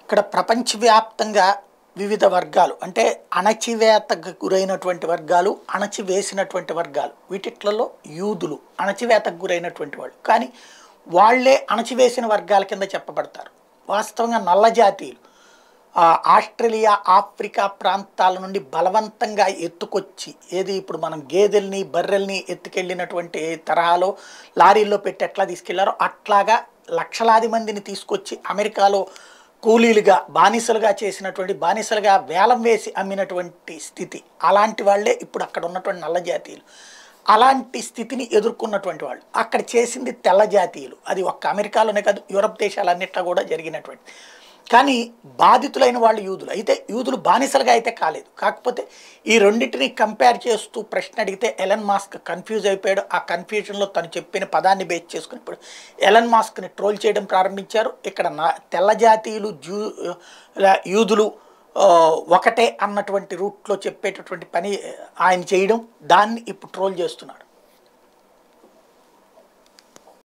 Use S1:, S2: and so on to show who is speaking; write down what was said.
S1: ఇక్కడ ప్రపంచవ్యాప్తంగా వివిధ వర్గాలు అంటే అణచివేతకు గురైనటువంటి వర్గాలు, అణచివేసినటువంటి వర్గాలు, వీటిట్లలో యూదులు అణచివేతకు గురైనటువంటి వాళ్ళు. కానీ వాళ్ళే అణచివేసిన వర్గాల కింద చెప్పబడతారు. వాస్తవంగా నల్ల జాతీయులు ఆస్ట్రేలియా, ఆఫ్రికా ప్రాంతాల నుండి బలవంతంగా ఎత్తుకొచ్చి, ఏది ఇప్పుడు మనం గేదెల్ని బర్రెల్ని ఎత్తుకెళ్ళినటువంటి తరహాలో లారీల్లో పెట్టి ఎట్లా తీసుకెళ్లారో అట్లాగా లక్షలాది మందిని తీసుకొచ్చి అమెరికాలో కూలీలుగా బానిసలుగా చేసినటువంటి, బానిసలుగా వేలం వేసి అమ్మినటువంటి స్థితి. అలాంటి వాళ్ళే ఇప్పుడు అక్కడ ఉన్నటువంటి నల్ల జాతీయులు. అలాంటి స్థితిని ఎదుర్కొన్నటువంటి వాళ్ళు అక్కడ చేసింది తెల్ల జాతీయులు. అది ఒక్క అమెరికాలోనే కాదు, యూరప్ దేశాలన్నిట్లో కూడా జరిగినటువంటి. కానీ బాధితులైన వాళ్ళు యూదులు. అయితే యూదులు బానిసలుగా అయితే కాలేదు. కాకపోతే ఈ రెండింటిని కంపేర్ చేస్తూ ప్రశ్న అడిగితే ఎలన్ మాస్క్ కన్ఫ్యూజ్ అయిపోయాడు. ఆ కన్ఫ్యూజన్లో తను చెప్పిన పదాన్ని బేస్ చేసుకుని ఇప్పుడు ఎలన్ మాస్క్ని ట్రోల్ చేయడం ప్రారంభించారు. ఇక్కడ తెల్ల జాతీయులు, యూదులు ఒకటే అన్నటువంటి రూట్లో చెప్పేటటువంటి పని ఆయన చేయడం, దాన్ని ఇప్పుడు ట్రోల్ చేస్తున్నాడు.